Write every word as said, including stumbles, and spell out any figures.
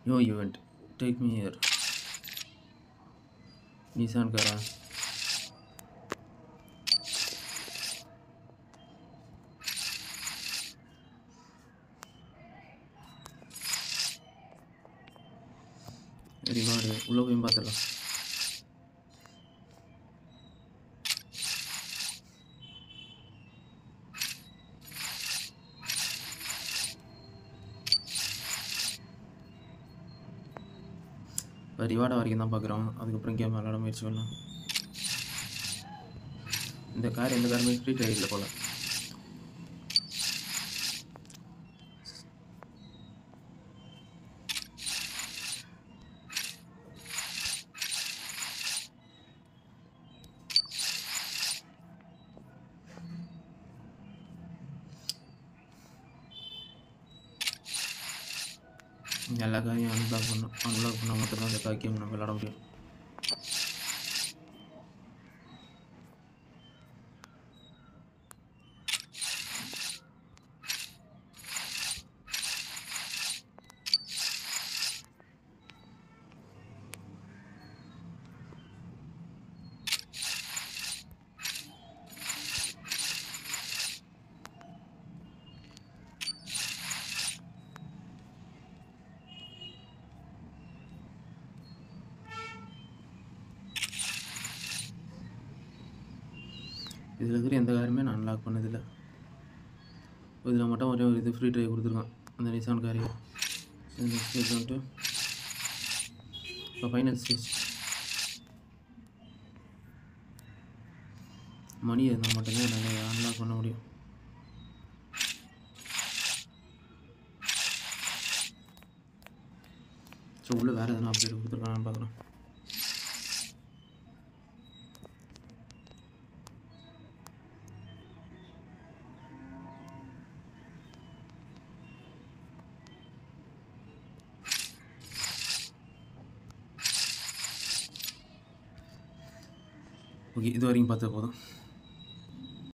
New event take me here Nissan காரா reward உள்ளே போய் பார்த்துடலாம். இப்போ ரிவார்டை வரைக்கும் தான் பார்க்குறோம். அதுக்கப்புறம் கேம் விளாட முயற்சி பண்ணலாம். இந்த கார் எந்த காருமே ஃப்ரீ ட்ரைவில் போல. எல்லா காரையும் அன்லாக் பண்ணணும். அன்லாக் பண்ணால் மட்டும்தான் அந்த கார் கேம் நம்ம விளாட முடியும். இதில் இருக்கிற எந்த காருமே நான் அன்லாக் பண்ணதில்லை. இதில் மட்டும் ஒரே ஒரு இது ஃப்ரீ ட்ரைவ் கொடுத்துருக்கான் அந்த நிசான் காரி. நெக்ஸ்ட் வந்துட்டு இப்போ ஃபைனல் ஸ்டேஜ் மணி இருந்தால் மட்டும்தான் என்னால் அன்லாக் பண்ண முடியும். ஸோ உள்ளே வேறு எதனா அப்டேட் கொடுத்துருக்கான்னு பார்க்குறேன். ஓகே, இது வரைக்கும் பார்த்தா போதும்.